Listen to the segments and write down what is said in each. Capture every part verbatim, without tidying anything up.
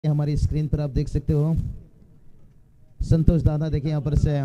हमारी स्क्रीन पर आप देख सकते हो संतोष दादा, देखिए यहाँ पर से,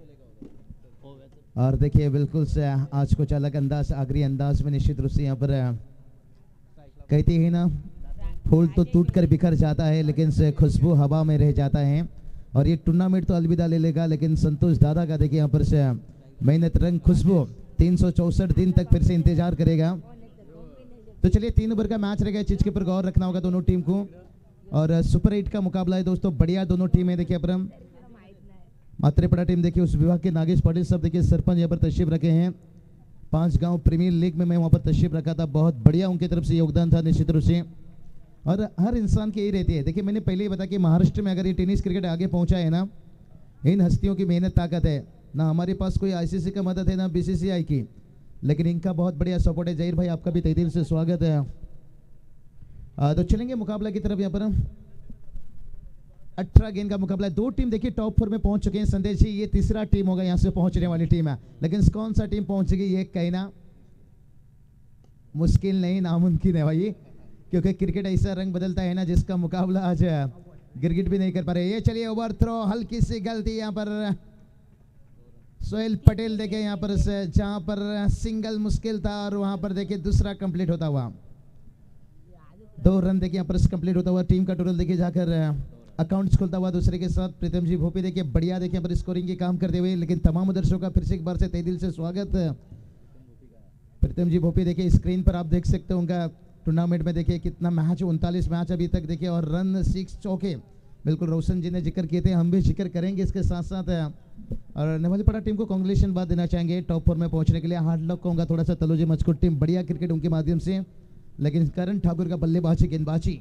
और देखिए बिल्कुल से आज कुछ अलग अंदाज, आगरी अंदाज में निश्चित रूप से यहाँ पर कहती है ना, फूल तो टूट कर बिखर जाता है लेकिन से खुशबू हवा में रह जाता है। और ये टूर्नामेंट तो अलविदा ले लेगा, लेकिन संतोष दादा का देखिए यहाँ पर से मेहनत रंग खुशबू तीन सौ चौसठ दिन तक फिर से इंतजार करेगा। तो चलिए तीन ओवर का मैच रहेगा, चीज के ऊपर गौर रखना होगा दोनों टीम को। और सुपर एट का मुकाबला है दोस्तों, बढ़िया दोनों टीम है। देखिए अपरम मात्रेपड़ा टीम देखिए उस विभाग के नागेश पाटिल सब देखिए सरपंच यहाँ पर तशरीफ रखे हैं। पांच गांव प्रीमियर लीग में मैं वहाँ पर तशरीफ रखा था, बहुत बढ़िया उनकी तरफ से योगदान था निश्चित रूप से। और हर इंसान की यही रहती है, देखिए मैंने पहले ही बताया कि महाराष्ट्र में अगर ये टेनिस क्रिकेट आगे पहुंचा है ना, इन हस्तियों की मेहनत ताकत है ना। हमारे पास कोई आईसीसी का मदद है ना बीसीसीआई की, लेकिन इनका बहुत बढ़िया सपोर्ट है। जहीर भाई आपका भी तहे दिल से स्वागत है। आ, तो चलेंगे मुकाबला की तरफ। यहाँ पर अठारह गेंद का मुकाबला है, दो टीम देखिए टॉप फोर में पहुंच चुके हैं। संदेश जी ये तीसरा टीम होगा यहाँ से पहुंचने वाली टीम है, लेकिन कौन सा टीम पहुंचेगी ये कहना मुश्किल नहीं, नामुमकिन है भाई, क्योंकि क्रिकेट ऐसा रंग बदलता है ना जिसका मुकाबला आज गिरगिट भी नहीं कर पा रहे। ये चलिए ओवर थ्रो, हल्की सी गलती यहाँ पर सोहेल पटेल देखे यहाँ पर से, जहां पर सिंगल मुश्किल था और वहां पर देखिए दूसरा कंप्लीट होता हुआ, दो रन देखिए यहाँ पर कंप्लीट होता हुआ। टीम का टोटल देखिए जाकर अकाउंट्स खुलता हुआ दूसरे के साथ। प्रीतम जी भोपी देखिए बढ़िया देखिए पर स्कोरिंग के काम करते हुए। लेकिन तमाम दर्शकों का फिर से एक बार से तहे दिल से स्वागत। प्रीतम जी भोपी देखिए स्क्रीन पर आप देख सकते हो उनका टूर्नामेंट में देखिए कितना मैच, उनतालीस मैच अभी तक देखिए, और रन सिक्स चौके बिल्कुल रोशन जी ने जिक्र किए थे, हम भी जिक्र करेंगे इसके साथ साथ। और नेवालीपड़ा टीम को कांग्रेचुलेशन बात देना चाहेंगे टॉप फोर में पहुंचने के लिए। हार्ड लक कहूंगा थोड़ा सा तलोजी मचकुट टीम, बढ़िया क्रिकेट उनके माध्यम से, लेकिन करण ठाकुर का बल्लेबाजी गेंदबाजी।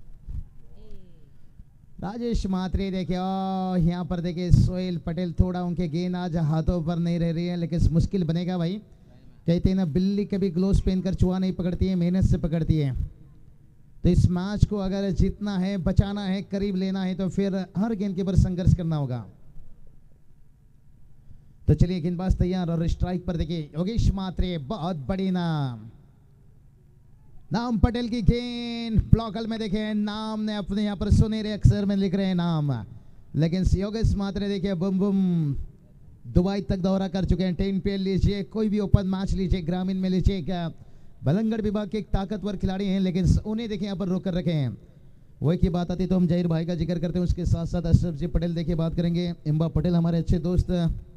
राजेश मात्रे देखिए यहाँ पर देखिए सोहेल पटेल, थोड़ा उनके गेंद आज हाथों पर नहीं रह रही है, लेकिन मुश्किल बनेगा भाई। कहते हैं ना बिल्ली कभी ग्लोव्स पहनकर चुहा नहीं पकड़ती है, मेहनत से पकड़ती है। तो इस मैच को अगर जीतना है, बचाना है, करीब लेना है, तो फिर हर गेंद के ऊपर संघर्ष करना होगा। तो चलिए गेंदबाज तैयार, और स्ट्राइक पर देखिए योगेश मात्रे, बहुत बड़ी नाम नाम पटेल की गेंद ब्लॉकल में देखे, नाम ने अपने यहाँ पर सुनहरे अक्षर में लिख रहे हैं नाम, लेकिन योगेश मात्रे देखिए बुम बुम दुबई तक दौरा कर चुके हैं। टेन पे लीजिए, कोई भी ओपन मैच लीजिए, ग्रामीण में लीजिए, क्या बलंगड़ विभाग के एक ताकतवर खिलाड़ी हैं, लेकिन उन्हें देखिए यहाँ पर रोक कर रखे हैं। वही की बात आती तो हम जहीर भाई का जिक्र करते हैं, उसके साथ साथ अशरफ जी पटेल देखिए बात करेंगे, इम्बा पटेल हमारे अच्छे दोस्त।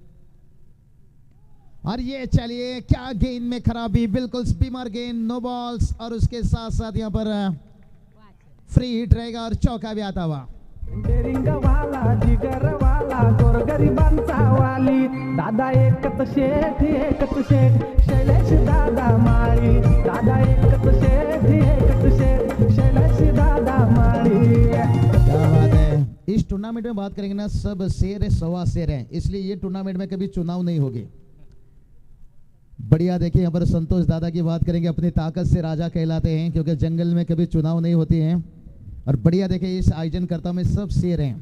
और ये चलिए क्या गेंद में खराबी, बिल्कुल बीमार गेंद, नो बॉल्स, और उसके साथ साथ यहाँ पर फ्री हिट रहेगा और चौका भी आता हुआ। वाला जिगर वाला गोरगरिबांचा वाली दादा एकच शेठ एकच शेठ शैलेश दादा माळी, दादा एकच शेठ एकच शेठ शैलेश दादा माळी। क्या बात है। इस टूर्नामेंट में बात करेंगे ना, सब शेर है, सवा शेर है, इसलिए ये टूर्नामेंट में कभी चुनाव नहीं होगी। बढ़िया देखिए यहाँ पर संतोष दादा की बात करेंगे, अपनी ताकत से राजा कहलाते हैं, क्योंकि जंगल में कभी चुनाव नहीं होती हैं। और बढ़िया देखिए इस आयोजनकर्ता में सब शेर हैं।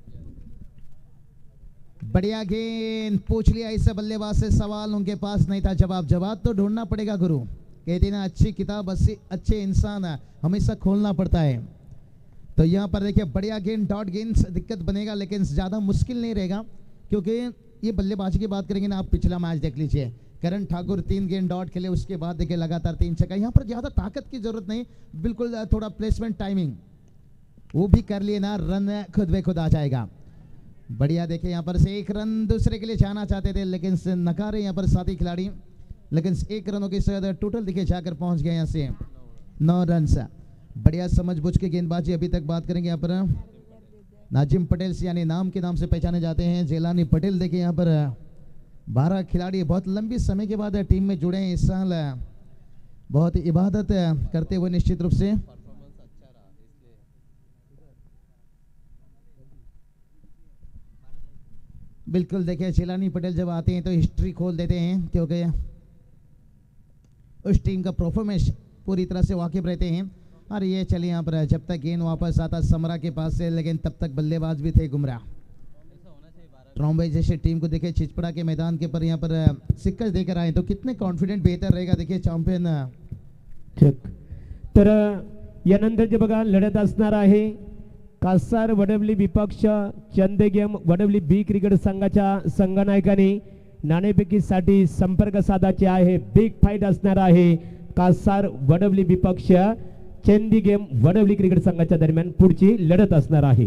बढ़िया गेंद, पूछ लिया इससे बल्लेबाज से सवाल, उनके पास नहीं था जवाब। जवाब तो ढूंढना पड़ेगा गुरु, कहते ना अच्छी किताब अच्छी अच्छे इंसान हमेशा खोलना पड़ता है। तो यहाँ पर देखिए बढ़िया गेंद, डॉट गेंद, दिक्कत बनेगा लेकिन ज्यादा मुश्किल नहीं रहेगा, क्योंकि ये बल्लेबाजी की बात करेंगे ना, आप पिछला मैच देख लीजिए, करण ठाकुर तीन गेंद डॉट खेले, उसके बाद देखिए लगातार तीन छक्का। यहाँ पर ज्यादा ताकत की जरूरत नहीं, बिल्कुल थोड़ा प्लेसमेंट टाइमिंग वो भी कर लिए ना, रन खुद ब खुद आ जाएगा। बढ़िया देखिए यहाँ पर से एक रन दूसरे के लिए जाना चाहते थे, लेकिन नकारे यहाँ पर साथी खिलाड़ी, लेकिन एक रनों के साथ टोटल देखिए जाकर पहुंच गए यहाँ से नौ रन से। बढ़िया समझ बुझ के गेंदबाजी अभी तक बात करेंगे। यहाँ पर नाजिम पटेल से, यानी नाम के नाम से पहचाने जाते हैं, जेलानी पटेल देखिए यहाँ पर बारह खिलाड़ी बहुत लंबी समय के बाद टीम में जुड़े हैं। इस साल बहुत इबादत करते हुए निश्चित रूप से। बिल्कुल देखिए जिलानी पटेल जब आते हैं तो हिस्ट्री खोल देते हैं, क्योंकि उस टीम का परफॉर्मेंस पूरी तरह से वाकिफ रहते हैं। और ये चलिए यहाँ पर जब तक गेंद वापस आता समरा के पास से, लेकिन तब तक बल्लेबाज भी थे गुमराह। ट्रॉम्बे जैसे टीम को देखिए चिचपड़ा के मैदान के पर यहाँ पर सिक्कस देकर आए तो कितने कॉन्फिडेंट बेहतर रहेगा। देखिए चॅम्पियन तर यानंतर जे बघा लढत असणार आहे कासार वडवली विपक्ष चंदगेम वडवली बी क्रिकेट संघाच्या संघनायकांनी नाणेफेकीसाठी संपर्क साधायचे आहे. बिग फाईट असणार आहे कासार वडवली विपक्ष चंदगेम वडवली क्रिकेट संघाच्या दरम्यान पुढची लढत असणार आहे.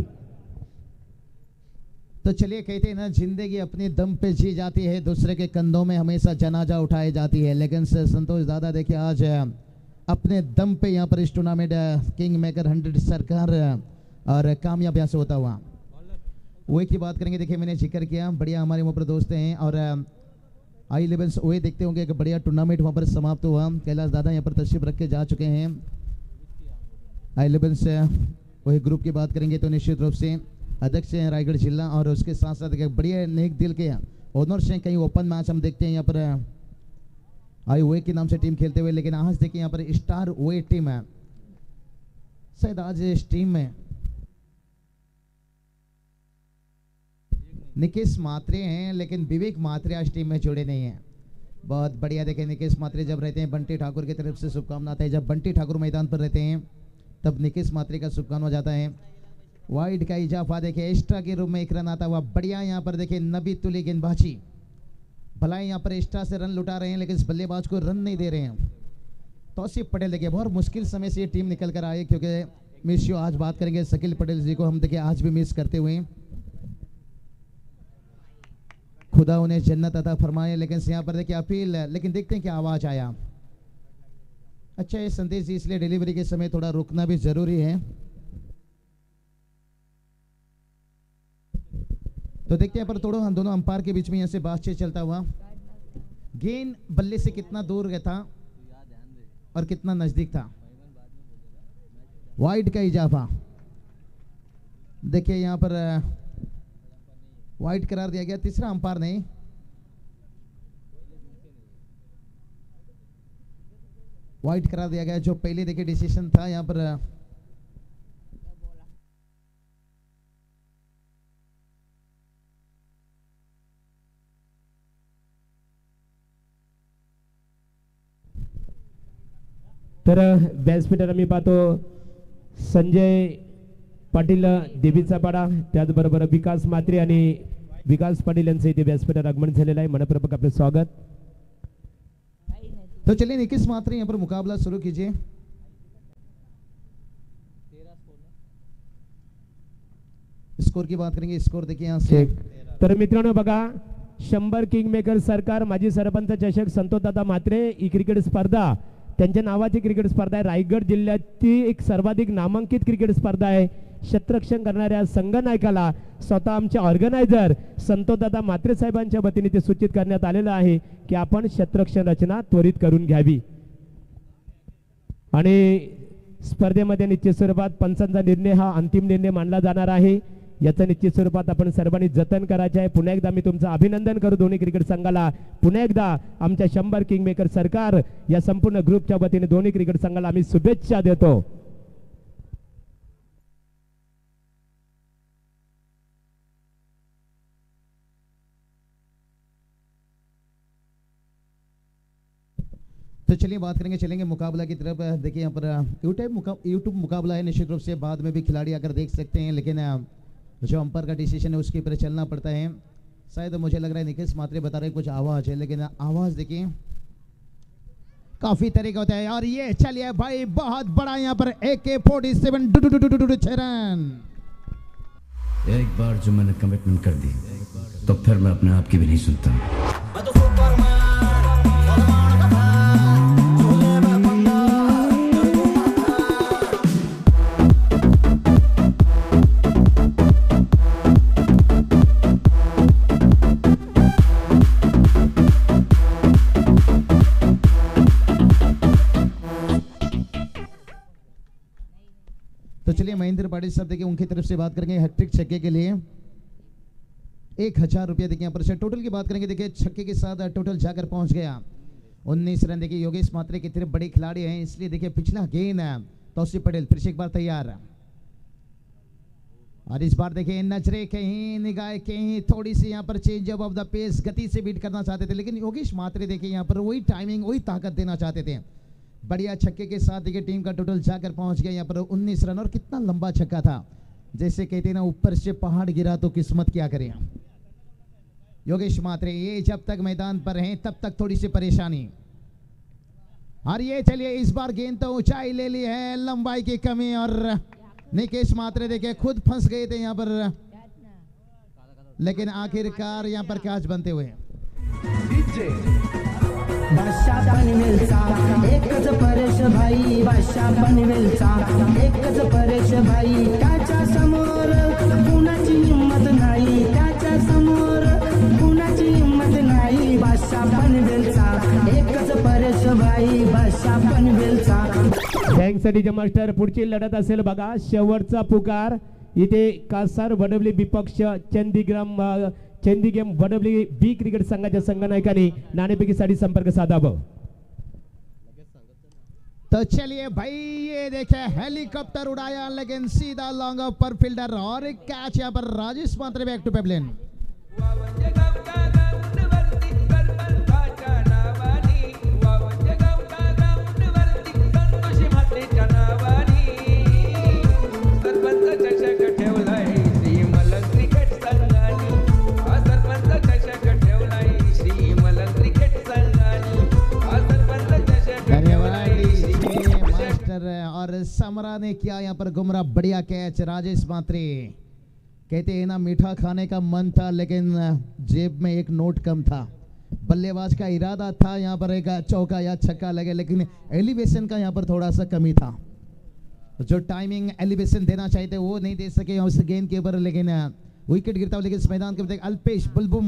तो चलिए कहते हैं ना, जिंदगी अपने दम पे जी जाती है, दूसरे के कंधों में हमेशा जनाजा उठाई जाती है. लेकिन से संतोष दादा देखिए आज अपने दम पे यहाँ पर इस टूर्नामेंट किंग मेकर हंड्रेड सरकार और कामयाब यहाँ से होता हुआ ओए की बात करेंगे. देखिए मैंने जिक्र किया, बढ़िया हमारे वहाँ पर दोस्त हैं और आई लेवल्स ओए देखते होंगे कि बढ़िया टूर्नामेंट वहाँ पर समाप्त हुआ. कैलाश दादा यहाँ पर तशरीफ रख के जा चुके हैं. आई लेवल्स वही ग्रुप की बात करेंगे तो निश्चित रूप से अध्यक्ष हैं रायगढ़ जिला और उसके साथ साथ बढ़िया नेक दिल के ओनर्स हैं. कहीं ओपन मैच हम देखते हैं यहाँ पर आई ओए के नाम से टीम खेलते हुए, लेकिन आज देखिए यहाँ पर स्टार ओए टीम है. शायद आज इस टीम में निकेश मात्रे हैं, लेकिन विवेक मात्रे आज टीम में जुड़े नहीं हैं. बहुत बढ़िया. देखें निकेश मात्रे जब रहते हैं बंटी ठाकुर की तरफ से शुभकामना है. जब बंटी ठाकुर मैदान पर रहते हैं तब निकेश मात्रे का शुभकामना जाता है. वाइड का इजाफा देखिए एक्स्ट्रा के रूप में एक रन आता हुआ बढ़िया. यहाँ पर देखिए नबी तुली गेंदबाजी, भला यहाँ पर एक्स्ट्रा से रन लुटा रहे हैं लेकिन इस बल्लेबाज को रन नहीं दे रहे हैं. तौसीफ पटेल देखिए बहुत मुश्किल समय से ये टीम निकल कर आई, क्योंकि मिस यू आज बात करेंगे शकील पटेल जी को हम देखिए आज भी मिस करते हुए. खुदा उन्हें जन्नत अता फरमाए. लेकिन यहाँ पर देखिए अपील, लेकिन देखते हैं क्या आवाज आया. अच्छा ये संदेश इसलिए डिलीवरी के समय थोड़ा रुकना भी जरूरी है. तो देखते हैं पर थोड़ा हम दोनों अंपायर के बीच में यहाँ से बातचीत चलता हुआ. गेंद बल्ले से कितना दूर गया था और कितना नजदीक था. वाइड का इजाफा देखिए यहाँ पर वाइड करार दिया गया. तीसरा अंपायर ने वाइड करार दिया गया. जो पहले देखिए डिसीजन था यहाँ पर तर व्यासपीठावर आम्ही पाहतो संजय पाटील देवीचा पाडा, त्याचबरोबर विकास मात्रे आणि विकास पाटील यांचं इथे व्यासपीठावर आगमन झालेलं आहे. मनपूर्वक आपलं स्वागत. तो चलिए निकेश मात्रे यहाँ पर मुकाबला शुरू कीजिए. स्कोर की बात करेंगे. स्कोर देखिए यहाँ से. तर मित्रांनो बघा, शंभर किंग मेकर सरकार माजी सरपंच चषक संतोषदादा मात्रे ही क्रिकेट स्पर्धा त्यांच्या नावाची क्रिकेट स्पर्धा आहे. रायगड जिल्ह्याची एक सर्वाधिक नामांकित क्रिकेट स्पर्धा आहे. क्षेत्ररक्षण करणाऱ्या संघनायकाला स्वतः आमचे ऑर्गनायझर संतोषदादा मात्रे साहेबांच्या वतीने ते सूचित करण्यात आलेलं आहे की आपण क्षेत्ररक्षण रचना त्वरित करून घ्यावी. आणि स्पर्धेमध्ये निश्चित स्वरूपात पंचांचा निर्णय हा अंतिम निर्णय मानला जाणार आहे. याचं निश्चित स्वरूपात आपण सर्वांनी जतन करायचे आहे. पुन्हा एकदा मी तुमचं अभिनंदन करू दोन्ही क्रिकेट संघाला. पुन्हा एकदा आमच्या शंभर किंग मेकर सरकार या संपूर्ण ग्रुपच्या वतीने दोन्ही क्रिकेट संघाला आम्ही शुभेच्छा देतो. तो चलिए बात करेंगे, चलेंगे मुकाबला की तरफ. देखिए यहाँ पर यूट्यूब मुका, यूट्यूब मुकाबला है. निश्चित रूप से बाद में भी खिलाड़ी आकर देख सकते हैं, लेकिन जो अंपायर का डिसीजन है उसके ऊपर चलना पड़ता है. शायद मुझे लग रहा है निकेश मात्रे बता रहे कुछ आवाज है, लेकिन आवाज देखिए काफी तरीका होता है. और ये चलिए भाई बहुत बड़ा यहाँ पर ए के फोर्टी सेवन छह रन. एक बार जो मैंने कमिटमेंट कर दी तो फिर मैं अपने आप की भी नहीं सुनता. तो चलिए महेंद्र पाटिल साहब देखिए उनकी तरफ से बात करेंगे हैट्रिक छक्के के लिए एक हजार रुपया देखिए यहाँ पर से. टोटल की बात करेंगे देखिए छक्के के साथ टोटल जाकर पहुंच गया उन्नीस रन. देखिए योगेश मात्रे की तरफ बड़े खिलाड़ी हैं, इसलिए देखिए पिछला गेंद तौसीफ पटेल फिर से एक बार तैयार. और इस बार देखिए नजरे कहीं निगाह कहीं थोड़ी सी यहाँ पर चेंज ऑफ द पेस, गति से बीट करना चाहते थे, लेकिन योगेश मात्रे देखिए यहाँ पर वही टाइमिंग वही ताकत देना चाहते थे. बढ़िया छक्के के साथ देखिए टीम का टोटल जाकर पहुंच गया यहाँ पर उन्नीस रन. और कितना लंबा छक्का था. जैसे कहते हैं ना ऊपर से पहाड़ गिरा तो किस्मत क्या करे। योगेश मात्रे ये जब तक मैदान पर हैं तब तक थोड़ी सी परेशानी। और ये चलिए इस बार गेंद तो ऊंचाई ले ली है, लंबाई की कमी, और निकेश मात्रे देखे खुद फंस गए थे यहाँ पर, लेकिन आखिरकार यहाँ पर कैच बनते हुए। बादशाह पनवेलचा एकच परेश भाई, बादशाह पनवेलचा एकच परेश भाई, त्याच्या समोर कुणाची हिंमत नाही, त्याच्या समोर कुणाची हिंमत नाही, बादशाह पनवेलचा एकच परेश भाई, बादशाह पनवेलचा। गँगसाठी मास्टर पुढची लढत असेल बघा, शेवटचा पुकार इथे कासार वडवली विपक्ष चंदीग्राम चंदीगेम वडवली बी क्रिकेट संघाच्या संघनायकांनी नाणेफेकीसाठी संपर्क साधावा। तो चलिए भाई ये देखे हेलीकॉप्टर उड़ाया लेकिन सीधा लॉन्ग ऑफ पर फील्डर, और एक कैच यहाँ पर Rajesh Mhatre back to pavilion. और समरा ने किया यहाँ पर गुमराह, बढ़िया कैच राजेश मात्रे। कहते हैं ना मीठा खाने का मन था लेकिन जेब में एक नोट कम था। बल्लेबाज का इरादा था यहाँ पर एक चौका या छक्का लगे, लेकिन एलिवेशन का यहाँ पर थोड़ा सा कमी था। जो टाइमिंग एलिवेशन देना चाहते वो नहीं दे सके उस गेंद के ऊपर, लेकिन विकेट गिरता हुआ। लेकिन इस मैदान के अल्पेश बुलबुम,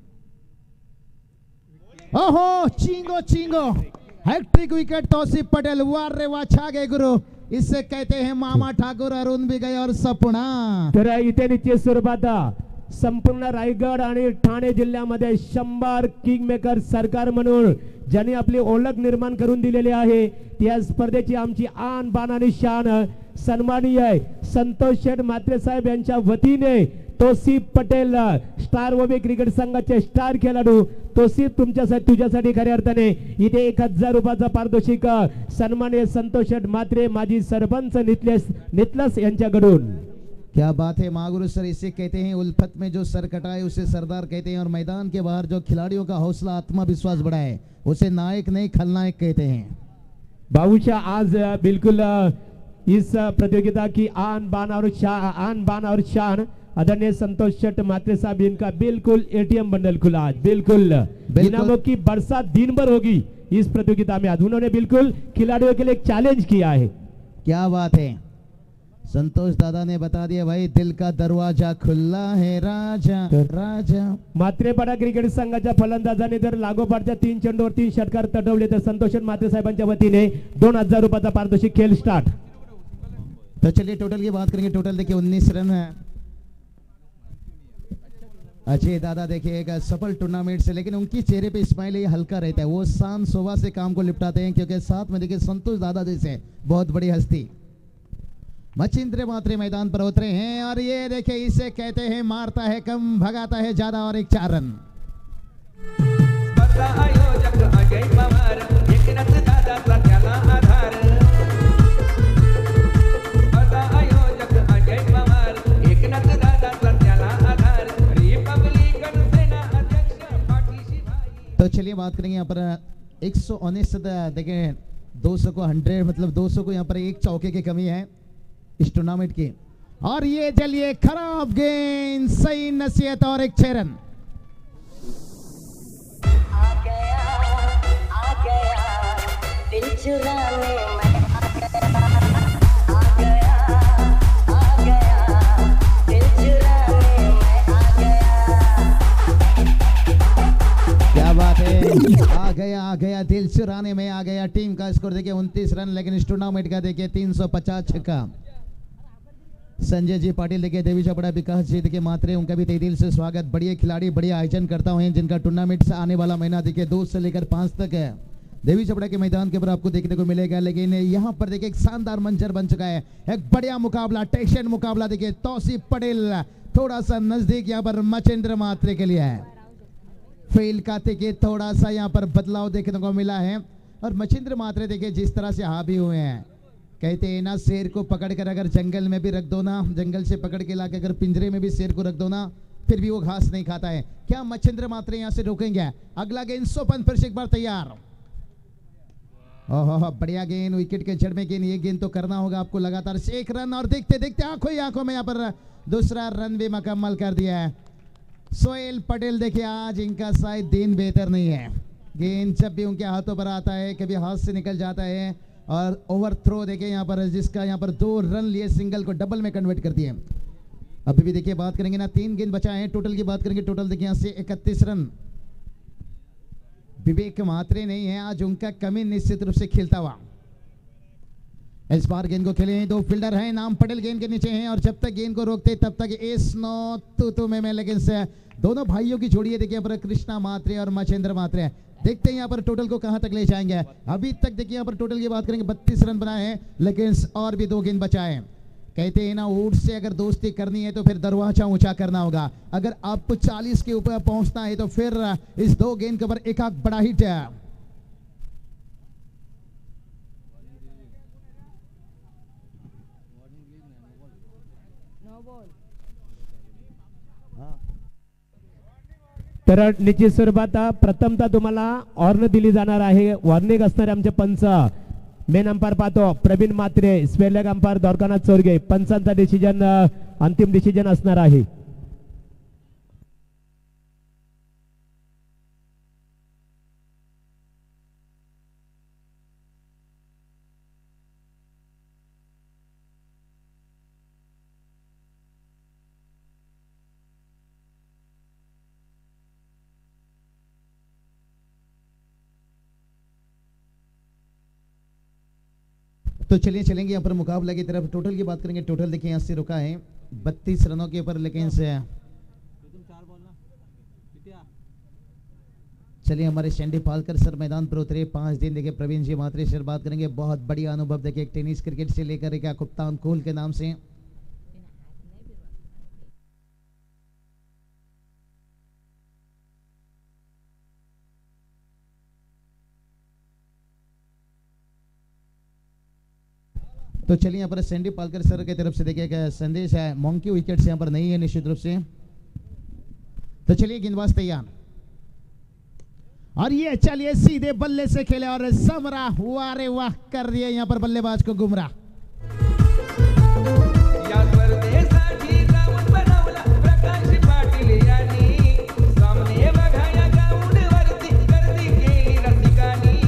ओहो चिंगो चिंगो हैट्रिक विकेट तौसीफ पटेल, वाह रे वाह छा गए गुरु। इससे कहते हैं मामा ठाकुर अरुण भी गए और सपना। तर इथे निश्चित स्वरूपात संपूर्ण रायगड आणि ठाणे जिल्ह्यामध्ये शंभर किंगमेकर सरकार म्हणून ज्यांनी आपली ओळख निर्माण करून दिलेली आहे, त्या स्पर्धेची आमची आन बान आणि शान सन्माननीय संतोष शेठ म्हात्रे साहेब यांच्या वतीने तौसीफ पटेल स्टार वबे क्रिकेट संघाचे स्टार खेळाडू तौसीफ तुमच्यासाठी तुझ्यासाठी खऱ्या अर्थाने इथे एक हजार रुपयाचा पारितोषिक सन्माननीय संतोष शेठ म्हात्रे माजी सरपंच नितलेस नितलस यांच्याकडून। क्या बात है मागुरु सर, इसे कहते हैं उल्फत में जो सर कटाए उसे सरदार कहते हैं, और मैदान के बाहर जो खिलाड़ियों का हौसला आत्मविश्वास बढ़ाए उसे नायक नहीं खलनायक कहते हैं। बाबूशा आज बिल्कुल इस प्रतियोगिता की आन बान और शान आन बान और शान आदरणीय संतोष शेठ म्हात्रे साहब इनका बिल्कुल एटीएम बंडल खुला आज, बिल्कुल इनामों की बरसात दिन भर होगी इस प्रतियोगिता में। आज उन्होंने बिल्कुल खिलाड़ियों के लिए एक चैलेंज किया है। क्या बात है, संतोष दादा ने बता दिया भाई दिल का दरवाजा खुला है राजा राजा। म्हात्रेपाडा क्रिकेट संघाच्या फलंदाजाने जर लागोपाठच्या तीन चेंडूवर तीन षटकार तटवले तर संतोष म्हात्रे साहेबांच्या वतीने दोन हजार रुपयाचा पारितोषिक खेळ स्टार्ट। तो चलिए टोटल की बात करेंगे, टोटल देखिए उन्नीस रन है। अजय दादा देखिए एक सफल टूर्नामेंट से, लेकिन उनकी चेहरे पे स्माइल ये हल्का रहता है, वो शान शोभा से काम को निपटाते हैं, क्योंकि साथ में देखिए संतोष दादा जैसे बहुत बड़ी हस्ती मचिंद्र म्हात्रे मैदान पर उतरे हैं, और ये देखिए इसे कहते हैं मारता है कम भगाता है ज्यादा, और एक चार रन। आयोजक अजय पवार, एकनाथ दादाचा त्याला आधार। आयोजक अजय पवार, एकनाथ दादाचा त्याला आधार। रिपब्लिकन सेना अध्यक्ष पाठीशी भाई। तो चलिए बात करेंगे यहाँ पर एक सौ उन्नीस देखिए दो सौ को हंड्रेड मतलब दो सौ को यहाँ पर एक चौके की कमी है इस टूर्नामेंट की। और ये चलिए खराब गेंद, सही नसीहत और एक छह रन। आ गया आ गया दिल चुराने में, आ गया आ गया दिल चुराने में, आ गया। क्या बात है, आ गया आ गया दिल चुराने में आ गया। टीम का स्कोर देखिए उनतीस रन, लेकिन इस टूर्नामेंट का देखिए तीन सौ पचास छक्का। संजय जी पाटिल देखिए देवी चपड़ा विकास जी देखिए म्हात्रे, उनका भी तहे दिल से स्वागत। बढ़िया खिलाड़ी बढ़िया आयोजन करता हुए जिनका टूर्नामेंट से आने वाला महीना देखिए दो से लेकर पांच तक है देवी चपड़ा के मैदान के ऊपर आपको देखने को मिलेगा। लेकिन यहाँ पर देखिए एक शानदार मंजर बन चुका है, एक बढ़िया मुकाबला, टेंशन मुकाबला। देखिए तौसीफ पटेल थोड़ा सा नजदीक यहाँ पर मचिंद्र म्हात्रे के लिए है। फील्ड का देखिए थोड़ा सा यहाँ पर बदलाव देखने को मिला है, और मचिंद्र म्हात्रे देखिए जिस तरह से हावी हुए हैं कहते हैं ना, शेर को पकड़ कर अगर जंगल में भी रख दो ना, जंगल से पकड़ के लाके अगर पिंजरे में भी शेर को रख दो ना, फिर भी वो घास नहीं खाता है। क्या मच्छिंद्र मात्रे यहाँ से रोकेंगे? अगला गेंद सोपन फिर से एक बार तैयार। ओहो बढ़िया गेंद, विकेट के जड़ में गेंद, ये गेंद तो करना होगा आपको लगातार से एक रन, और देखते देखते आंखों ही आंखों में यहाँ पर दूसरा रन भी मुकम्मल कर दिया है सोहेल पटेल। देखिए आज इनका शायद दिन बेहतर नहीं है, गेंद जब भी उनके हाथों पर आता है कभी हाथ से निकल जाता है, और ओवर थ्रो देखिए यहाँ पर, जिसका यहाँ पर दो रन लिए, सिंगल को डबल में कन्वर्ट कर दिए। अभी भी देखिए बात करेंगे ना, तीन गेंद बचा है, टोटल की बात करेंगे, टोटल देखिए यहाँ से इकतीस रन। विवेक मात्रे नहीं है आज, उनका कमी निश्चित रूप से खेलता हुआ। इस बार गेंद को खेले हैं दो फील्डर हैं, नाम पटेल गेंद के नीचे हैं, और जब तक गेंद को रोकते तब तक एस नो तू तू में, में लेकिन से दोनों भाइयों की जोड़ी है देखिए यहाँ पर, कृष्णा मात्रे और मच्छिंद्र मात्रे। देखते हैं यहाँ पर टोटल को कहां तक ले जाएंगे। अभी तक देखिए यहाँ पर टोटल की बात करेंगे बत्तीस रन बनाए हैं, लेकिन और भी दो गेंद बचाए। कहते हैं ना, ऊंट से अगर दोस्ती करनी है तो फिर दरवाजा ऊंचा करना होगा। अगर आपको चालीस के ऊपर पहुंचना है तो फिर इस दो गेंद के ऊपर एक आंख बड़ा हिट है। तर निश्चित स्वरूपात प्रथमतः तुम्हाला ऑर्न दिली जाणार आहे। वॉर्निंग असणारे आमचे पंच, मेन अंपायर पाहतो Pravin Mhatre, square leg umpire Dwarkanath Chorge, पंचांचा डिसिजन अंतिम डिसिजन असणार आहे। तो चलिए चलेंगे यहाँ पर मुकाबला की तरफ। टोटल की बात करेंगे, टोटल देखिए यहाँ से रुका है बत्तीस रनों के ऊपर, लेकिन से चलिए हमारे शैंडी पालकर सर मैदान पर उतरे। पांच दिन देखिए प्रवीण जी मात्रे सर बात करेंगे, बहुत बढ़िया अनुभव देखिए टेनिस क्रिकेट से लेकर एक कप्तान कोल के नाम से। तो चलिए यहाँ पर सैंडी पालकर सर की तरफ से देखिए संदेश है, मॉन्की विकेट से यहाँ पर नहीं है निश्चित रूप से। तो चलिए गेंदबाज तैयार, और ये चलिए सीधे बल्ले से खेले और समरा हुआ, रे वाह कर दिए यहाँ पर बल्लेबाज को गुमराह। या परदेसाची जाऊन बनवला प्रकाश पाटील यांनी, सामने बघाया गाऊन वरती गर्दी केली रसिकानी,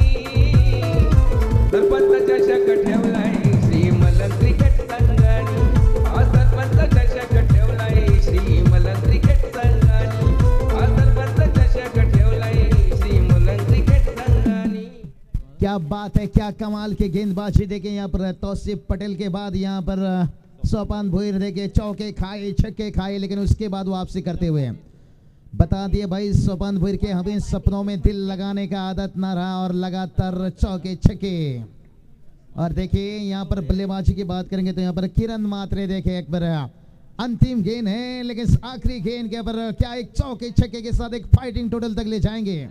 सरपंच चषक ठेवलाय श्री मलन क्रिकेट संघानी, हा सरपंच चषक ठेवलाय श्री मलन क्रिकेट संघानी, हा सरपंच चषक ठेवलाय श्री मलन क्रिकेट संघानी। क्या बात है, क्या कमाल के गेंदबाजी देखें यहाँ पर तौसीफ पटेल के बाद यहाँ पर सोपान भोईर देखे चौके खाए छक्के खाए, लेकिन उसके बाद वापसी करते हुए बता दिए भाई सोपान भोईर के हमें सपनों में दिल लगाने का आदत ना रहा, और लगातार चौके छक्के। और देखिए यहाँ पर बल्लेबाजी की बात करेंगे तो यहाँ पर किरण मात्रे देखे एक बार अंतिम गेंद है, लेकिन आखिरी गेंद के पर क्या एक चौके छक्के के साथ एक फाइटिंग टोटल तक ले जाएंगे।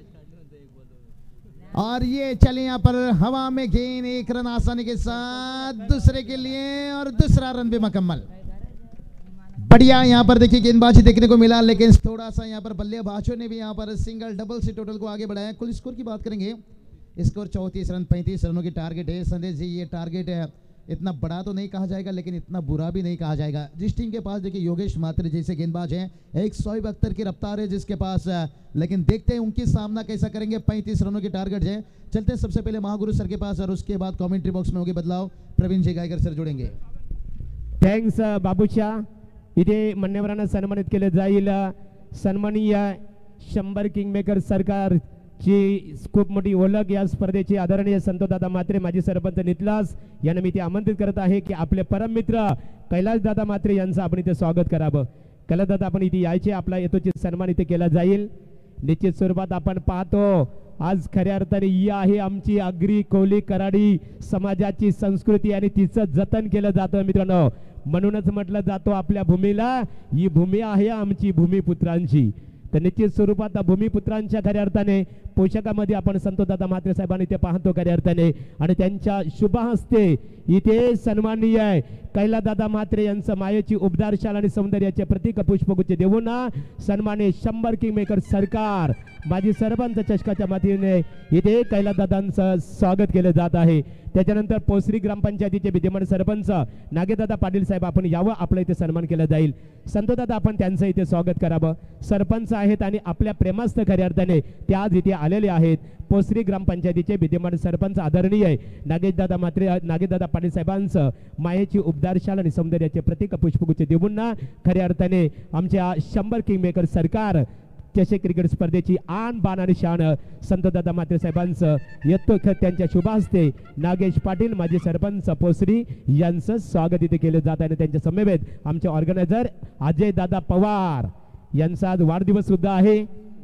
और ये चले यहाँ पर हवा में गेंद, एक रन आसानी के साथ दूसरे के लिए, और दूसरा रन भी मुकम्मल। बढ़िया यहाँ पर देखिए गेंदबाजी देखने को मिला, लेकिन थोड़ा सा यहाँ पर बल्लेबाजों ने भी यहाँ पर सिंगल डबल से टोटल को आगे बढ़ाया। कुल स्कोर की बात करेंगे, स्कोर चौंतीस रन पैंतीस रनों की टारगेट है। संदेश जी ये टारगेट है, इतना बड़ा तो नहीं कहा जाएगा लेकिन इतना बुरा भी नहीं कहा जाएगा। जिस टीम के पास देखिए योगेश मात्रे जैसे गेंदबाज हैं, एक शोएब अख्तर की रफ्तार है जिसके पास, लेकिन देखते हैं उनकी सामना कैसा करेंगे। पैंतीस रनों की टारगेट है। चलते हैं सबसे पहले महागुरु सर के पास, और उसके बाद कमेंट्री बॉक्स में होगी बदलाव, प्रवीण जी गायकर सर जुड़ेंगे। थँक्स बाबूशा। इथे मान्यवरांना सन्मानित केले जाईल। सन्माननीय शंभर किंगमेकर सरकार ची खूप मोठी ओळख या स्पर्धेची आदरणीय संतोषदादा मात्रे माजी सरपंच नितलास यांना मी ते आमंत्रित करत आहे की आपले परम मित्र कैलासदादा मात्रे यांचं आपण इथे स्वागत करावं। कैलासदादा आपण इथे यायचे, आपला येतोची सन्मान इथे केला जाईल। निश्चित स्वरूपात आपण पाहतो आज खऱ्या अर्थाने ही आहे आमची आगरी कोली कराडी समाजाची संस्कृती आणि तिचं जतन केलं जातं मित्रांनो। म्हणूनच म्हटलं जातो आपल्या भूमीला ही भूमी आहे आमची भूमिपुत्रांची। तर निश्चित स्वरूपात भूमिपुत्रांच्या खऱ्या अर्थाने पोषकामध्ये आपण संतोषदादा म्हात्रे साहेबांनी ते पाहतो खऱ्या अर्थाने आणि त्यांच्या शुभ हस्ते इथे सन्माननीय आहे कैलासदादा म्हात्रे यांचं मायेची उबदारशाल आणि सौंदर्याचे प्रतीक पुष्पगुच्छ देऊन सन्माने शंभर किंग मेकर सरकार माजी सरपंच चषकाच्या मातीने इथे कैलासदादांचं स्वागत केलं जात आहे। त्याच्यानंतर पोसरी ग्रामपंचायतीचे विद्यमान सरपंच नागेदादा पाटील साहेब आपण यावं, आपलं इथे सन्मान केला जाईल। संतोषदादा आपण त्यांचं इथे स्वागत करावं। सरपंच आहेत आणि आपल्या प्रेमास्थ खऱ्या अर्थाने ते आज इथे आलेले आहेत। पोसरी ग्रामपंचायतीचे विद्यमान सरपंच आदरणीय नागेशदादा म्हात्रे नागेशदादा पाटील साहेबांचं मायेची उबदारशाल आणि सौंदर्याचे प्रतीक पुष्पगुच्छ देऊन ना खऱ्या अर्थाने आमच्या शंभर किंग मेकर सरकार चषक क्रिकेट स्पर्धेची आन बाण आणि शान संतोषदादा म्हात्रे साहेबांचं येतो त्यांच्या शुभ हस्ते नागेश पाटील माजी सरपंच पोसरी यांचं स्वागत इथे केलं जात आहे। त्यांच्या समवेत आमचे ऑर्गनायझर अजय दादा पवार यांचा आज वाढदिवस सुद्धा आहे।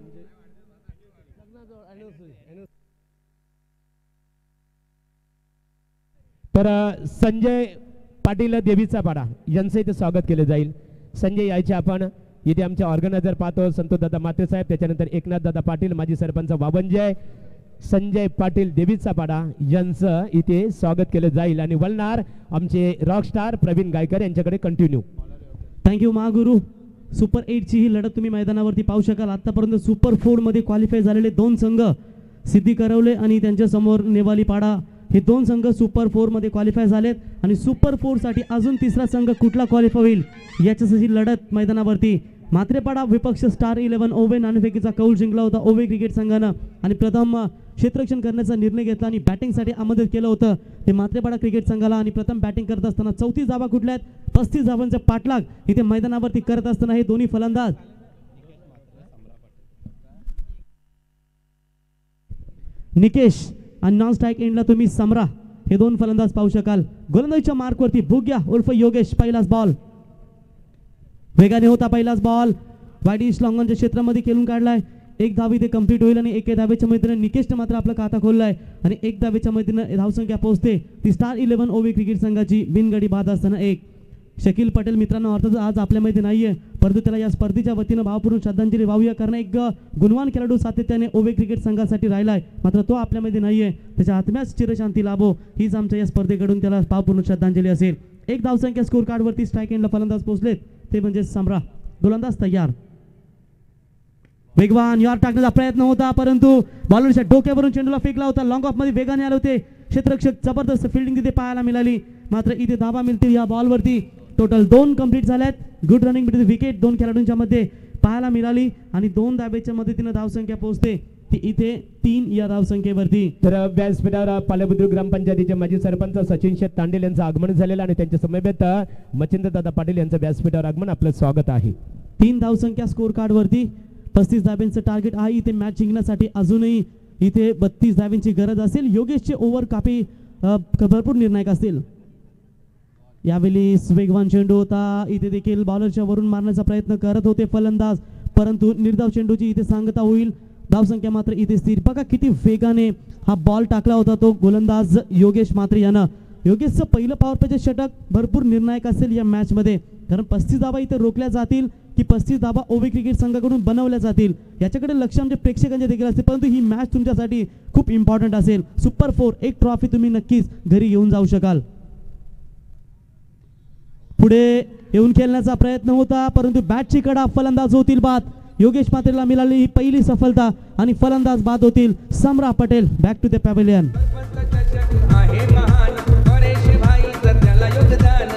तर संजय पाटील देवीचा पाडा यांचं इथे स्वागत केलं जाईल। संजय यायचे आपण इथे आमचे ऑर्गनायझर पाहतो संतोषदादा म्हात्रे साहेब, त्याच्यानंतर एकनाथदादा पाटील माजी सरपंच वावंजय संजय पाटील देवीचा पाडा यांचं इथे स्वागत केलं जाईल आणि वळणार आमचे रॉकस्टार प्रवीण गायकर यांच्याकडे कंटिन्यू। थँक्यू महागुरु। सुपर एट ची ही लढत तुम्ही मैदानावरती पाहू शकाल। आतापर्यंत सुपर फोर मध्ये क्वालिफाय झालेले दोन संघ सिद्धी करवले आणि त्यांच्या समोर नेवाली पाडा हे दोन संघ सुपर फोर मध्ये क्वालिफाय झालेत आणि सुपर फोर साठी अजून तिसरा संघ कुठला क्वालिफाय होईल याच्यासाठी लढत मैदानावरती। म्हात्रेपाडा विपक्ष स्टार इलेव्हन ओवे नाणेफेकीचा कौल जिंकला होता ओवे क्रिकेट संघानं आणि प्रथम क्षेत्ररक्षण करण्याचा निर्णय घेतला आणि बॅटिंगसाठी आमंत्रित केलं होतं ते म्हात्रेपाडा क्रिकेट संघाला आणि प्रथम बॅटिंग करत असताना चौतीस धावा कुठल्यात पस्तीस धावांचा पाठलाग इथे मैदानावरती करत असताना हे दोन्ही फलंदाज निकेश आणि नॉन स्ट्राईक एंडला तुम्ही समरा हे दोन फलंदाज पाहू शकाल। गोलंदाजीच्या मार्कवरती बुग्या उर्फ योगेश पहिलाच बॉल वेगाने होता पहिलाच बॉल वाईडिश लॉंगॉनच्या क्षेत्रामध्ये खेळून काढलाय। एक धाव इथे कंप्लीट होईल आणि एक धावेच्या मैदानात निकेशने मात्र आपला खाता खोललाय आणि एक धावेच्या मैदानात धावसंख्या पोहोचते ती स्टार इलेव्हन ओवे क्रिकेट संघाची बिनगडी बाद असताना एक। शकील पटेल मित्रांनो अर्थात आज आपल्यामध्ये नाहीये परंतु त्याला या स्पर्धेच्या वतीनं भावपूर्ण श्रद्धांजली वाहूया कारण एक गुणवान खेळाडू सातत्याने ओवे क्रिकेट संघासाठी राहिलाय मात्र तो आपल्यामध्ये नाहीये त्याच्या आत्म्यास चिरशांती लाभो हीच आमच्या या स्पर्धेकडून त्याला भावपूर्ण श्रद्धांजली असेल। एक धावसंख्या स्कोर कार्डवरती स्ट्राईक एंडला फलंदाज पोहोचलेत ते म्हणजे सम्रा। गोलंदाज तयार वेगवान यार टाकण्याचा प्रयत्न होता परंतु बॉलरच्या डोक्यावरून चेंडूला फेकला होता। लॉंग ऑफ मध्ये वेगाने आले होते क्षेत्ररक्षक जबरदस्त फिल्डिंग तिथे पाहायला मिळाली मात्र इथे धावा मिळतील या बॉलवरती। टोटल दोन कंप्लीट झाल्यात। गुड रनिंग बिटवीन विकेट दोन खेळाडूंच्या मध्ये पाहायला मिळाली आणि दोन धावेच्या मदतीने धावसंख्या पोहोचते ती इथे तीन या धावसंख्येवरती। तर व्यासपीठावर पालेबुद्रुक ग्रामपंचायतीचे माजी सरपंच सचिन शेठ तांडेल यांचं आगमन झालेलं आणि त्यांच्या समवेत मच्छिंद्रदादा पाटील यांचं व्यासपीठावर आगमन आपलं स्वागत आहे। तीन धावसंख्या स्कोर कार्डवरती पस्तीस धाब्यांचं टार्गेट आहे इथे मॅच जिंकण्यासाठी अजूनही इथे बत्तीस धाब्यांची गरज असेल। योगेशचे ओव्हर काफी भरपूर निर्णायक असतील। यावेळी वेगवान चेंडू होता इथे देखील बॉलरच्या वरून मारण्याचा प्रयत्न करत होते फलंदाज परंतु निर्धाव चेंडूची इथे सांगता होईल। धावसंख्या मात्र इथे स्थिर। बघा किती वेगाने हा बॉल टाकला होता तो गोलंदाज योगेश म्हात्रे यानं। योगेशचं पहिलं पॉवर प्लेचे षटक भरपूर निर्णायक असेल या मॅच मध्ये कारण पस्तीस धावा इथे रोखल्या जातील की पस्तीस धावा ओवे क्रिकेट संघाकडून बनवल्या जातील याच्याकडे लक्ष आमच्या प्रेक्षकांचे देखील असते परंतु ही मॅच तुमच्यासाठी खूप इम्पॉर्टंट असेल। सुपर फोर एक ट्रॉफी तुम्ही नक्कीच घरी घेऊन जाऊ शकाल। पुढे येऊन खेळण्याचा प्रयत्न होता परंतु बॅटची कडा फलंदाज होतील बाद। योगेश म्हात्रेला मिळाली ही पहिली सफलता आणि फलंदाज बाद होतील Samra Patel. Back to the pavilion. आहे महान परेश भाई तर त्याला योगदान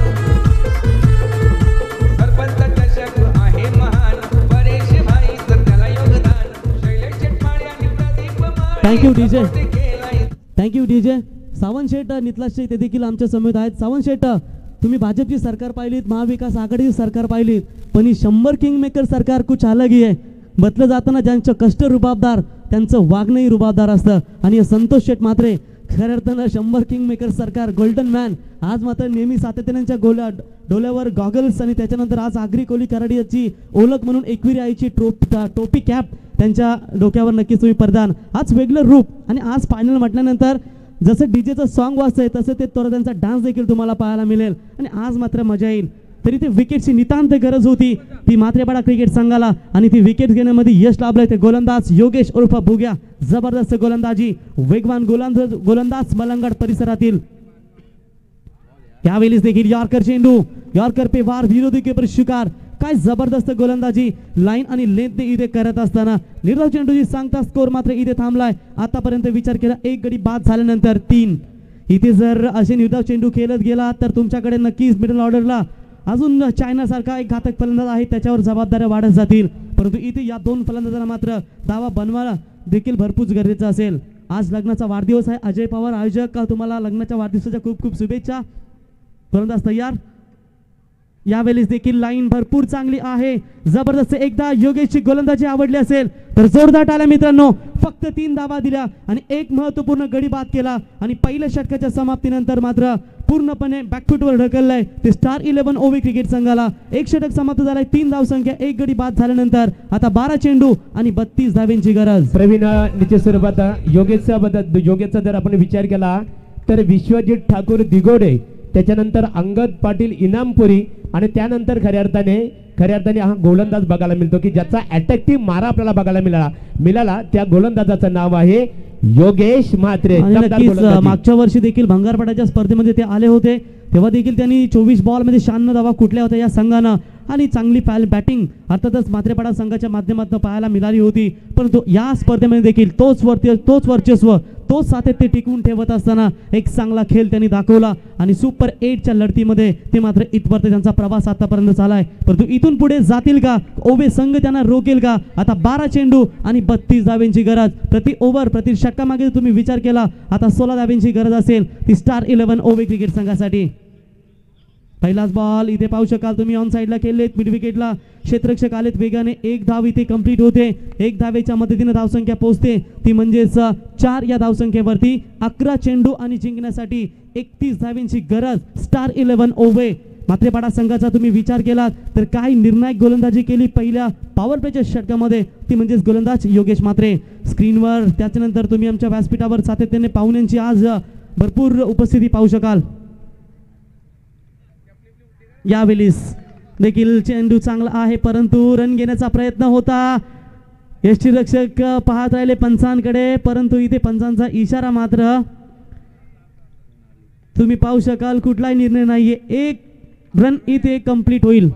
सरपंच चषक आहे महान परेश भाई तर त्याला योगदान शैलेश शेटमाळे आणि Pradeep Male thank you DJ thank you DJ. Sawant Sheth नितलाश ते देखील आमच्या समेत आहेत। सावंत शेठ तुम्ही भाजपची सरकार पाहिलीत महाविकास आघाडीची सरकार पाहिलीत पण ही शंभर किंग मेकर सरकार कुछ अलग ही आहे। बदलं जाताना ज्यांचं कष्ट रुबाबदार त्यांचं वागणंही रुबाबदार असतं आणि संतोष शेठ म्हात्रे खऱ्या अर्थानं शंभर किंग मेकर सरकार गोल्डन मॅन आज मात्र नेहमी सातत्याने गोल्या डोल्यावर गॉगल्स आणि त्याच्यानंतर आज आगरी कोली कराडी याची ओळख म्हणून एकविरी आईची टोप टोपी कॅप त्यांच्या डोक्यावर नक्कीच तुम्ही प्रदान आज वेगळं रूप आणि आज फायनल म्हटल्यानंतर जसं डीजेचं सॉन्ग वाजतंय तसं ते तर त्यांचा डान्स देखील तुम्हाला पाहायला मिळेल आणि आज मात्र मजा येईल। तरी ते विकेटची नितांत गरज होती ती मात्रेपाडा क्रिकेट संघाला आणि ती विकेट घेण्यामध्ये यश लाभलंय. ते गोलंदाज योगेश उर्फ भुग्या, जबरदस्त गोलंदाजी, वेगवान गोलंदाज गोलंदाज मलंगड परिसरातील. यावेळीच देखील यॉर्कर चेंडू, यॉर्कर पे वार, विरोधी के पर शिकार. काय जबरदस्त गोलंदाजी लाईन आणि लेंथ इथे करत असताना निर्धाव चेंडूची सांगता स्कोर मात्र इथे थांबलाय. आतापर्यंत विचार केला एक गडी बाद झाल्यानंतर तीन. इथे जर असे निर्धाव चेंडू खेळत गेला तर तुमच्याकडे नक्कीच मिडल ऑर्डरला अजून चायना सारखा एक घातक फलंदाज आहे, त्याच्यावर जबाबदाऱ्या वाढत जातील. परंतु इथे या दोन फलंदाजांना मात्र दावा बनवायला देखील भरपूर गरजेचं असेल. आज लग्नाचा वाढदिवस आहे. अजय पवार आयोजक, तुम्हाला लग्नाच्या वाढदिवसाच्या खूप खूप शुभेच्छा. फलंदाज तयार. यावेळेस देखील लाईन भरपूर चांगली आहे, जबरदस्त. एकदा योगेशची गोलंदाजी आवडली असेल तर जोरदार टाळ्या मित्रांनो. फक्त तीन धावा दिल्या आणि एक महत्वपूर्ण गडी बाद केला आणि पहिल्या षटकाच्या समाप्तीनंतर मात्र पूर्णपणे बॅकफुटवर ढकललंय ते स्टार इलेव्हन ओव्ही क्रिकेट संघाला. एक षटक समाप्त झालाय, तीन धावसंख्या, एक गडी बाद झाल्यानंतर आता बारा चेंडू आणि बत्तीस धाव्यांची गरज. प्रवीण, निश्चित स्वरूपात योगेशचा बद्दल योगेशचा जर आपण विचार केला तर विश्वजित ठाकूर दिगोडे, त्याच्यानंतर अंगद पाटील इनामपुरी आणि त्यानंतर खऱ्या अर्थाने खऱ्या अर्थाने हा गोलंदाज बघायला मिळतो की ज्याचा अटॅक्टिव्ह मारा आपल्याला बघायला मिळाला मिळाला त्या गोलंदाजाचं नाव आहे योगेश म्हात्रे. मागच्या वर्षी देखील भंगारपाड्याच्या स्पर्धेमध्ये ते आले होते, तेव्हा देखील त्यांनी चोवीस बॉल मध्ये शहाण्णव धावा कुठल्या होत्या या संघानं आणि चांगली बॅटिंग अर्थातच मात्रेपाडा संघाच्या माध्यमातून पाहायला मिळाली होती. परंतु या स्पर्धेमध्ये देखील तोच वर्चस्व तोच वर्चस्व तोच सातत्य टिकवून ठेवत असताना एक चांगला खेळ त्यांनी दाखवला आणि सुपर एटच्या लढतीमध्ये ते मात्र इथपर्यंत त्यांचा प्रवास आतापर्यंत झालाय. परंतु इथून पुढे जातील का? ओव्हे संघ त्यांना रोकेल का? आता बारा चेंडू आणि बत्तीस धाव्यांची गरज. प्रति ओव्हर प्रति षटकामागे तुम्ही विचार केला आता सोळा धाव्यांची गरज असेल ती स्टार इलेव्हन ओव्हे क्रिकेट संघासाठी. पहिलाच बॉल इथे पाहू शकाल तुम्ही, ऑन साईडला खेळलेत, मिड विकेटला क्षेत्ररक्षक आलेत वेगाने. एक धाव इथे कंप्लीट होते, एक धावेच्या मदतीने धावसंख्या पोहोचते ती म्हणजेच चार. या धावसंख्येवरती अकरा चेंडू आणि जिंकण्यासाठी एकतीस धाव्यांची गरज स्टार इलेव्हन ओव्हे मात्रेपाडा संघाचा तुम्ही विचार केला तर काही निर्णायक गोलंदाजी केली पहिल्या पॉवर प्लेच्या षटकामध्ये ती म्हणजेच गोलंदाज योगेश म्हात्रे. स्क्रीनवर त्याच्यानंतर तुम्ही आमच्या व्यासपीठावर सातत्याने पाहुण्यांची आज भरपूर उपस्थिती पाहू शकाल. यावेळीस देखील चेंडू चांगला आहे परंतु रन घेण्याचा प्रयत्न होता. यष्टीरक्षक पाहत राहिले पंचांकडे, परंतु इथे पंचांचा इशारा मात्र तुम्ही पाहू शकाल कुठलाही निर्णय नाहीये. एक रन इथे कंप्लीट होईल.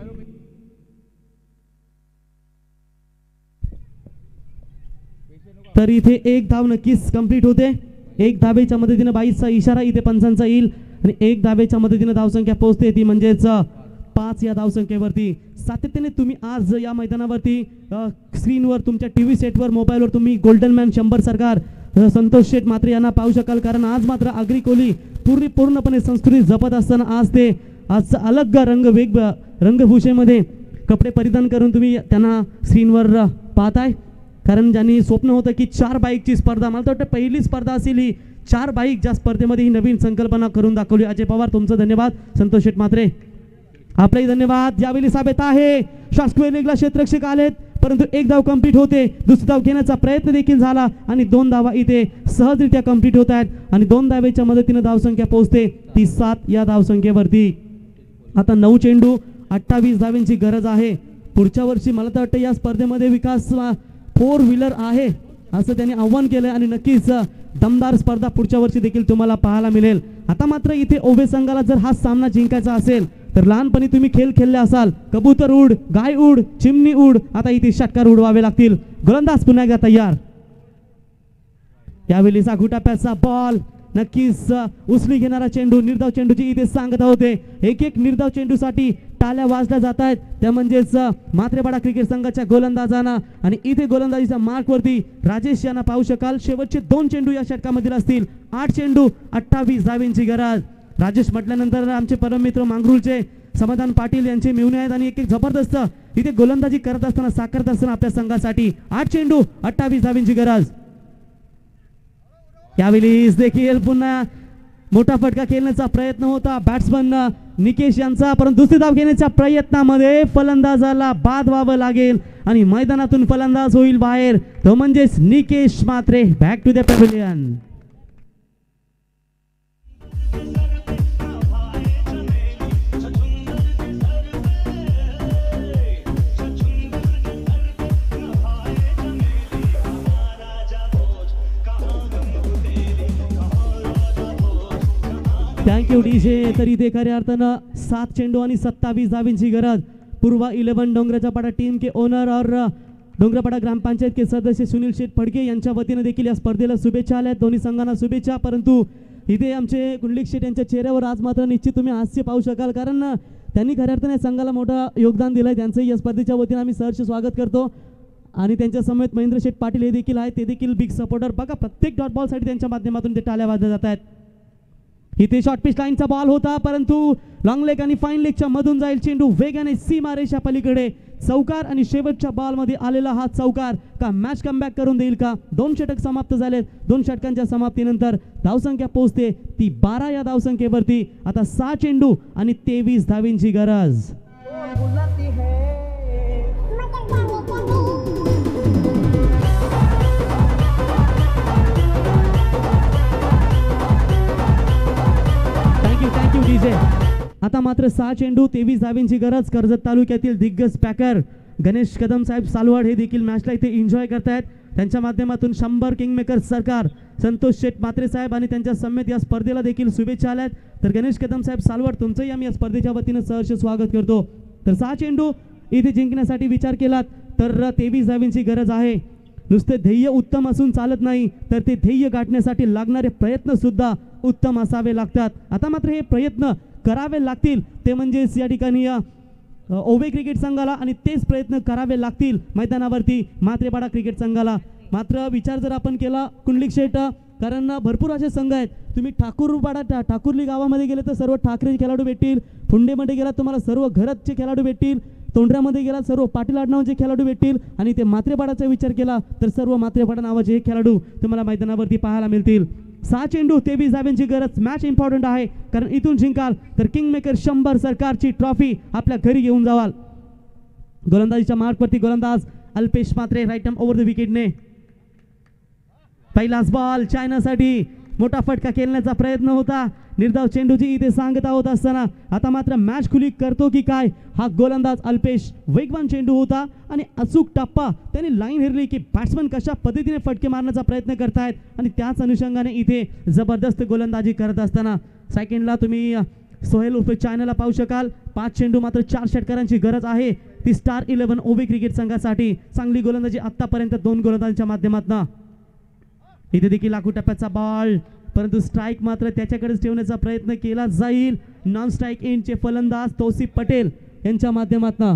तर इथे एक धाव नक्कीच कंप्लीट होते. एक धावेच्या मदतीने बाईसचा इशारा इथे पंचांचा येईल आणि एक धावेच्या मदतीने धावसंख्या पोहोचते ती म्हणजेच पाच. या धावसंख्येवरती सातत्याने तुम्ही आज या मैदानावरती स्क्रीनवर तुमच्या टीव्ही सेटवर मोबाईलवर तुम्ही गोल्डन मॅन शंभर सरकार संतोष शेठ म्हात्रे यांना पाहू शकाल. कारण आज मात्र आगरी कोहली पूर्ण पूर्णपणे संस्कृती जपत असताना आज ते आज अलग रंग वेग रंगभूषेमध्ये कपडे परिधान करून तुम्ही त्यांना स्क्रीनवर पाहताय. कारण ज्यांनी स्वप्न होतं की चार बाईकची स्पर्धा, मला तर वाटतं पहिली स्पर्धा असेल ही चार बाईक, ज्या स्पर्धेमध्ये ही नवीन संकल्पना करून दाखवली. अजय पवार तुमचं धन्यवाद, संतोष शेठ म्हात्रे आपलाही धन्यवाद. यावेळी साबेत आहे शासकीय लीगला क्षेत्ररक्षक आलेत परंतु एक धाव कंप्लीट होते. दुसरी धाव घेण्याचा प्रयत्न देखील झाला आणि दोन धावा इथे सहजरित्या कंप्लीट होत आहेत आणि दोन धावेच्या मदतीने धावसंख्या पोहोचते ती सात. या धावसंख्येवरती आता नऊ चेंडू अठ्ठावीस धाव्यांची गरज आहे. पुढच्या वर्षी मला तर वाटतं या स्पर्धेमध्ये विकास फोर व्हीलर आहे असं त्यांनी आव्हान केलंय आणि नक्कीच दमदार स्पर्धा पुढच्या वर्षी देखील तुम्हाला पाहायला मिळेल. आता मात्र इथे ओव्हे संघाला जर हा सामना जिंकायचा असेल तर लहानपणी तुम्ही खेळ खेळले असाल, कबूतर उड, गाय उड, चिमणी उड, आता इथे षटकार उडवावे लागतील. गोलंदाज पुन्हा एकदा तयार. यावेळी गुटाप्याचा बॉल नक्कीच उचली घेणारा चेंडू, निर्धाव चेंडूची इथे सांगता होते. एक एक निर्धाव चेंडूसाठी टाळ्या वाजल्या जात आहेत त्या म्हणजेच मात्रेपाडा क्रिकेट संघाच्या गोलंदाजांना आणि इथे गोलंदाजीच्या मार्क वरती राजेश यांना पाहू शकाल. शेवटचे दोन चेंडू या षटकामधील असतील. आठ चेंडू अठ्ठावीस धाव्यांची गरज. राजेश म्हटल्यानंतर आमचे परममित्र मांगरूळचे समाधान पाटील यांचे मिळून आहेत आणि एक एक जबरदस्त इथे गोलंदाजी करत असताना साकारत असताना आपल्या संघासाठी आठ चेंडू अठ्ठावीस धाव्यांची गरज. यावेळी देखील पुन्हा मोठा फटका खेळण्याचा प्रयत्न होता बॅट्समन निकेश यांचा, परंतु दुसरी धाव घेण्याच्या प्रयत्नामध्ये फलंदाजाला बाद व्हावं लागेल आणि मैदानातून फलंदाज होईल बाहेर, तो म्हणजेच Nikesh Mhatre. Back to the pavilion. Thank you DJ. तर इथे खऱ्या अर्थानं सात चेंडू आणि सत्तावीस धावींची गरज. पूर्वा इलेव्हन डोंगराचापाडा टीम के ओनर और डोंगरापाडा ग्रामपंचायत के सदस्य सुनील शेठ फडके यांच्या वतीनं देखील या स्पर्धेला शुभेच्छा आल्या. दोन्ही संघांना शुभेच्छा. परंतु इथे आमचे कुंडलिक शेठ यांच्या चेहऱ्यावर आज मात्र निश्चित तुम्ही हास्य पाहू शकाल, कारण त्यांनी खऱ्या अर्थाने संघाला मोठं योगदान दिलंय. त्यांचंही या स्पर्धेच्या वतीनं आम्ही सहर्ष स्वागत करतो. आणि त्यांच्या समेत महेंद्र शेठ पाटील हे देखील आहेत, ते देखील बिग सपोर्टर. बघा प्रत्येक डॉट बॉलसाठी त्यांच्या माध्यमातून ते टाळ्या वाजल्या जात आहेत. इथे शॉर्ट पिच लाईनचा बॉल होता, परंतु लॉंग लेग आणि फाईन लेगच्या मधून जाईल चेंडू वेगाने सीमा रेषा पलीकडे. चौकार आणि शेवटच्या बॉलमध्ये आलेला हा चौकार का मॅच कमबॅक करून देईल का? दोन षटक समाप्त झालेत. दोन षटकांच्या समाप्तीनंतर धावसंख्या पोहोचते ती बारा या धावसंख्येवरती. आता सहा चेंडू आणि तेवीस धावींची गरज. Thank you thank you DJ. आता मात्र सहा चेंडू तेवीस धावींची गरज. कर्जत तालुक्यातील दिग्गज पॅकर गणेश कदम साहेब सालवाड हे देखील मॅचला इथे एन्जॉय करतायत. त्यांच्या माध्यमातून शंभर किंगमेकर सरकार संतोष शेठ मात्रे साहेब आणि त्यांच्या समेत या स्पर्धेला देखील शुभेच्छा आल्यात. तर गणेश कदम साहेब सालवाड तुमचंही आम्ही या स्पर्धेच्या वतीनं सहर्ष स्वागत करतो. तर सहा चेंडू इथे जिंकण्यासाठी विचार केलात तर तेवीस धावींची गरज आहे. नुसते ध्येय उत्तम असून चालत नाही, तर ते ध्येय गाठण्यासाठी लागणारे प्रयत्न सुद्धा उत्तम असावे लागतात. आता मात्र हे प्रयत्न करावे लागतील ते म्हणजेच या ठिकाणी ओवे क्रिकेट संघाला, आणि तेच प्रयत्न करावे लागतील मैदानावरती मात्रेपाडा क्रिकेट संघाला. मात्र विचार जर आपण केला कुंडलिक शेठ, कारण भरपूर असे संघ आहेत. तुम्ही ठाकूरपाडा टा ठाकुर्ली गावामध्ये गेले तर सर्व ठाकरे खेळाडू भेटतील. फुंडेमध्ये गेलात तुम्हाला सर्व घरतचे खेळाडू भेटतील. तोंडऱ्यामध्ये गेला सर्व पाटील आडनावाचे खेळाडू भेटतील. आणि ते मात्रेपाडाचा विचार केला तर सर्व मात्रेपाडा नावाचे हे खेळाडू तुम्हाला मैदानावरती पाहायला मिळतील. सहा चेंडू तेवीस धाव्यांची गरज. मॅच इम्पॉर्टंट आहे, कारण इथून जिंकाल तर किंगमेकर शंभर सरकारची ट्रॉफी आपल्या घरी घेऊन जावाल. गोलंदाजीच्या मार्कवरती गोलंदाज Alpesh Mhatre right arm over the विकेटने. पहिलाच बॉल चायनासाठी मोठा फटका खेळण्याचा प्रयत्न होता. निर्धाव चेंडूची इथे सांगता होत असताना आता मात्र मॅच खुली करतो की काय हा गोलंदाज अल्पेश. वेगवान चेंडू होता आणि अचूक टप्पा त्याने लाईन हेरली की बॅट्समन कशा पद्धतीने फटके मारण्याचा प्रयत्न करतायत, आणि त्याच अनुषंगाने इथे जबरदस्त गोलंदाजी करत असताना सेकंडला तुम्ही सोहेल उर्फ चायनाला पाहू शकाल. पाच चेंडू मात्र चार षटकारांची गरज आहे ती स्टार इलेव्हन ओबी क्रिकेट संघासाठी. चांगली गोलंदाजी आतापर्यंत दोन गोलंदाजांच्या माध्यमातून. इथे देखील लाखू टप्प्याचा बॉल, परंतु स्ट्राईक मात्र त्याच्याकडेच ठेवण्याचा प्रयत्न केला जाईल. नॉन स्ट्राईक इनचे फलंदाज तौसिफ पटेल यांच्या माध्यमातून.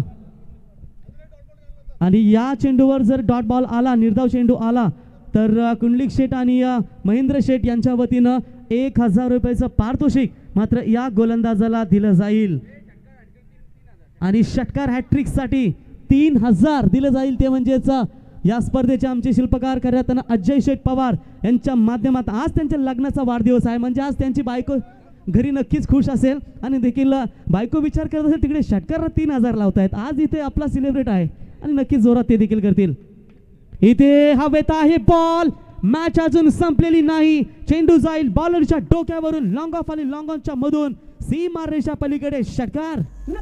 आणि या चेंडूवर जर डॉट बॉल आला, निर्धाव चेंडू आला, तर कुंडलिक शेठ आणि महेंद्र शेठ यांच्या वतीनं एक हजार रुपयाचं पारितोषिक मात्र या गोलंदाजाला दिलं जाईल. आणि षटकार हॅट्रिक साठी तीन हजार दिलं जाईल. ते म्हणजेच या स्पर्धेचे आमचे शिल्पकार करताना अजय शेठ पवार यांच्या माध्यमात. आज त्यांच्या लग्नाचा वाढदिवस आहे, म्हणजे आज त्यांची बायको घरी नक्कीच खुश असेल, आणि देखील बायको विचार करत असेल तिकडे षटकारला तीन हजार लावतायत. आज इथे आपला सेलिब्रेट आहे आणि नक्कीच जोरात ते देखील करतील. इथे हवेत आहे बॉल. मॅच अजून संपलेली नाही. चेंडू जाईल बॉलरच्या डोक्यावरून लॉंग ऑफ आणि लॉंग ऑनच्या मधून सीमा रेषा पलीकडे षटकार.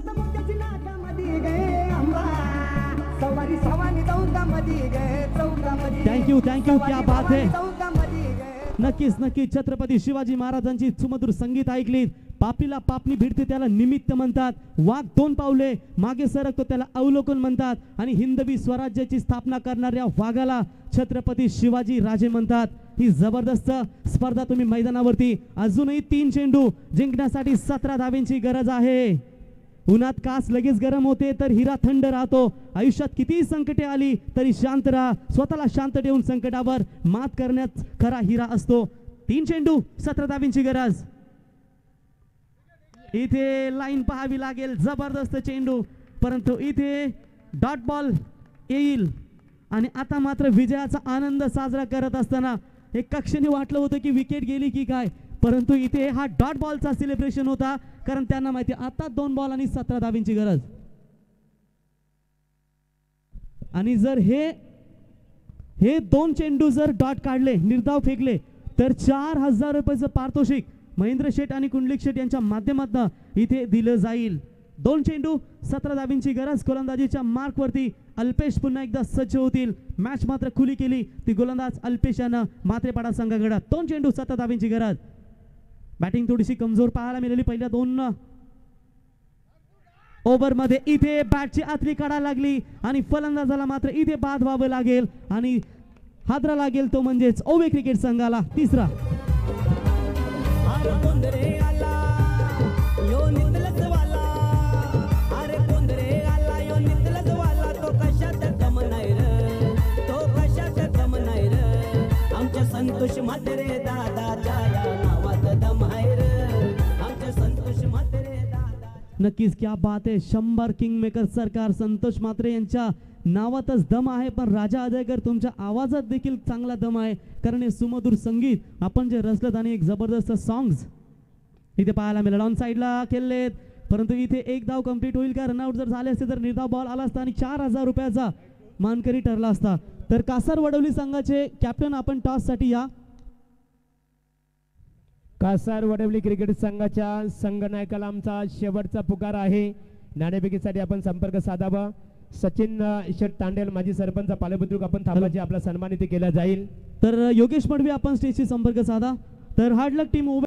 थँक्यू थँक्यू क्या बात है. नक्कीच नक्कीच छत्रपती शिवाजी महाराजांची सुमधुर संगीत ऐकलीत. पापीला पापणी भिडते त्याला निमित्त म्हणतात. वाघ दोन पावले मागे सरकतो त्याला अवलोकन म्हणतात. आणि हिंदवी स्वराज्याची स्थापना करणाऱ्या वाघाला छत्रपती शिवाजी राजे म्हणतात. ही जबरदस्त स्पर्धा तुम्ही मैदानावरती. अजूनही तीन चेंडू जिंकण्यासाठी सतरा धावेंची गरज आहे. उन्हात कास लगेच गरम होते तर हिरा थंड राहतो. आयुष्यात कितीही संकटे आली तरी शांत राहा. स्वतःला शांत ठेवून संकटावर मात करण्यात खरा हिरा असतो. तीन चेंडू सतरा धावींची गरज. इथे लाईन पाहावी लागेल. जबरदस्त चेंडू, परंतु इथे डॉट बॉल येईल. आणि आता मात्र विजयाचा आनंद साजरा करत असताना एक कक्षेने वाटलं होतं की विकेट गेली की काय, परंतु इथे हा डॉट बॉलचा सेलिब्रेशन होता, कारण त्यांना माहिती आता दोन बॉल आणि सतरा धावींची गरज. आणि जर हे हे दोन चेंडू जर डॉट काढले, निर्धाव फेकले, तर चार हजार रुपयाचं पारितोषिक महेंद्र शेठ आणि कुंडलिक शेठ यांच्या माध्यमातून इथे दिलं जाईल. दोन चेंडू सतरा धावींची गरज. गोलंदाजीच्या मार्कवरती अल्पेश पुन्हा एकदा सज्ज होतील. मॅच मात्र खुली केली ती गोलंदाज अल्पेश यानं मात्रेपाडा संघाकडे. दोन चेंडू सतरा धावींची गरज. बॅटिंग थोडीशी कमजोर पाहायला मिळाली पहिल्या दोन ओव्हर मध्ये. इथे बॅटची आतली काढायला लागली आणि फलंदाजाला मात्र इथे बाद व्हावं लागेल आणि हादरा लागेल तो म्हणजेच ओवे क्रिकेट संघाला तिसरा. अरे कोंदरे आला यो नितलच वाला, अरे कोंदरे आला यो नितलच वाला, तो कशात दम नाही र, तो कशात दम नाही र, आमच्या संतोष म्हात्रे दादाच्या या नावात दम आहे र, आमच्या संतोष म्हात्रे दादा. नक्कीच क्या बात आहे. शंभर किंगमेकर सरकार संतोष म्हात्रे यांच्या नावातच दम आहे, पण राजा अजयकर तुमच्या आवाजात देखील चांगला दम आहे, कारण हे सुमधुर संगीत आपण जे रचलं आणि एक जबरदस्त सॉंग्स इथे पाहायला मिळालं. ऑन साईडला खेळलेत, परंतु इथे एक धाव कंप्लीट होईल का? रनआउट जर झाले असते तर निर्धाव बॉल आला असता आणि चार हजार रुपयाचा मानकरी ठरला असता. तर कासार वडवली संघाचे कॅप्टन आपण टॉस साठी या. कासार वडवली क्रिकेट संघाच्या संघनायकाला आमचा शेवटचा पुकार आहे. नाणेफेकीसाठी आपण संपर्क साधावा. सचिन शेठ तांडेल माजी सरपंच पालेबुद्रुक आपण थांबायचे, आपला सन्मान इथे केला जाईल. तर योगेश मडवी आपण स्टेजशी संपर्क साधा. तर हार्ड लक टीम.